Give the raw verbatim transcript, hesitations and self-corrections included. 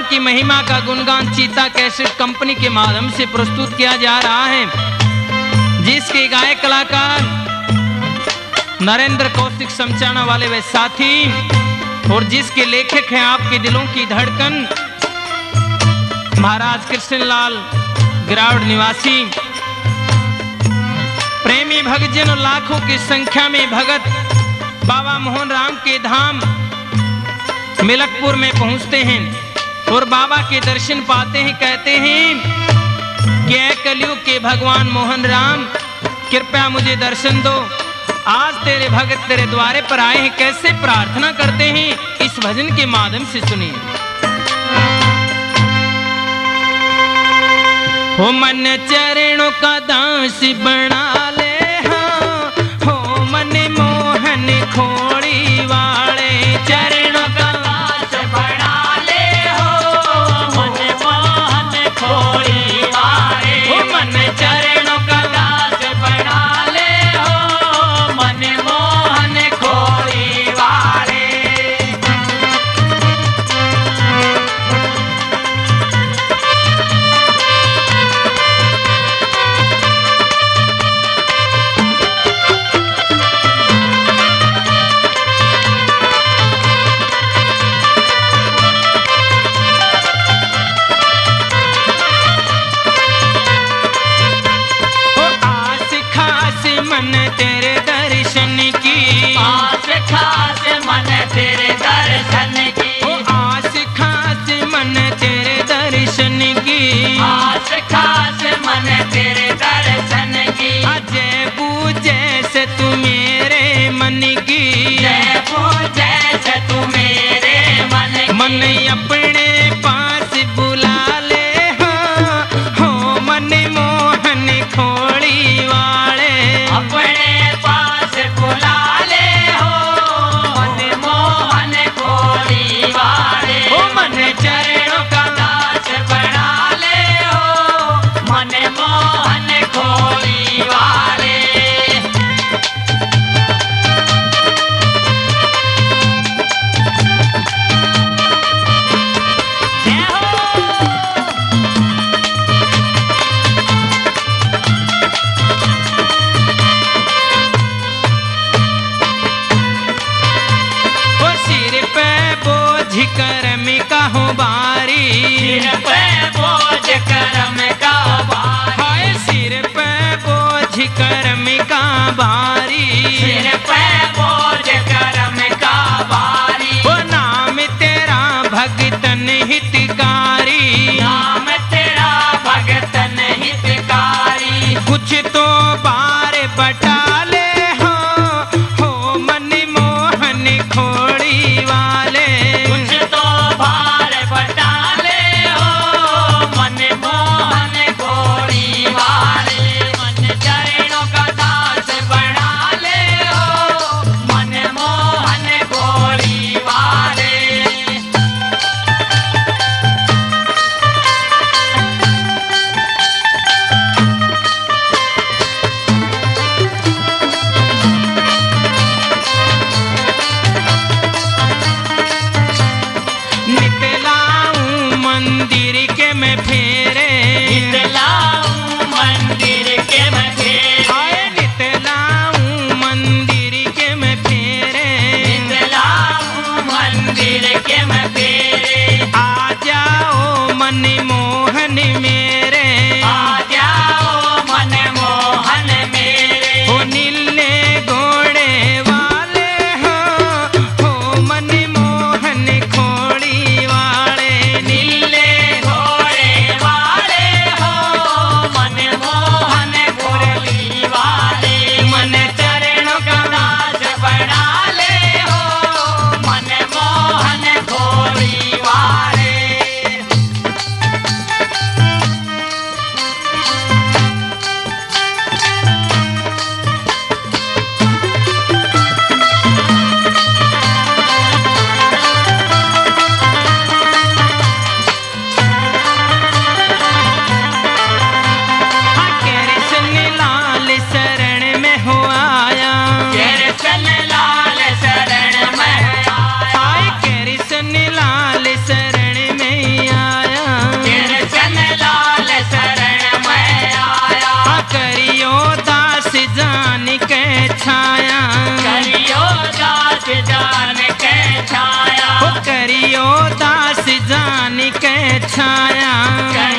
की महिमा का गुणगान चीता कैसेट कंपनी के माध्यम से प्रस्तुत किया जा रहा है, जिसके गायक कलाकार नरेंद्र कौशिक समचाना वाले वे साथी और जिसके लेखक हैं आपके दिलों की धड़कन महाराज कृष्णलाल गिरावड़ निवासी। प्रेमी भक्तजन लाखों की संख्या में भगत बाबा मोहन राम के धाम मिलकपुर में पहुंचते हैं और बाबा के दर्शन पाते हैं। कहते हैं कि ऐ कलयुग के भगवान मोहन राम, कृपया मुझे दर्शन दो। आज तेरे भगत तेरे द्वारे पर आए हैं। कैसे प्रार्थना करते हैं इस भजन के माध्यम से सुनिए। हो मन चरणों का दास बना ले, हाँ हो मन मोहन खोड़ी वाले चरणों का दास बना ले, हो मन मोहन खोड़ी वाले। हो मन चरणों का दास बना ले, हो मन मोहन खोड़ी वाले। मन तेरे दर्शन की आस खास, मन तेरे दर्शन की ओ आस खास, मन तेरे दर्शन की आस खास, मन तेरे दर्शन की। जय पूजै से तू मेरे मन की, जय पूजै से तू मेरे मन की। मन अपने पास बुला ले, हाँ हो मन मोहन खोड़ी वाले अपने पास बुला ले, हो मन मोहन खोड़ी वाले। हो मन चरणों का दास बना ले, हो मन मोहन खोड़ी वाले। करम का हो बारी, सिर पे बोझ करम का बारी, हाय सिर पे बोझ करम का बारी, सिर पे बोझ करम का बारी। वो नाम तेरा भगतन हितकारी, नाम तेरा भगतन हितकारी। कुछ तो बार बटा ले, हो हो मन मोहन खोड़ी वाले। मंदिर के मैं फेरे, नितलाऊं मंदिर के मैं फेरे, हाय नितलाऊं मंदिर के मैं फेरे, नितलाऊं मंदिर के मैं फेरे। आ जाओ मन मोहन मेरे, आ जाओ मन मोहन मेरे। हो नीले घोड़े वाले, हो हो मन मोहन खोड़ी वाले। नीले घोड़े वाले, हो मन मोहन खोड़ी वाले। मन चरणों का दास बना ले, हो मन मोहन खोड़ी वाले। आया।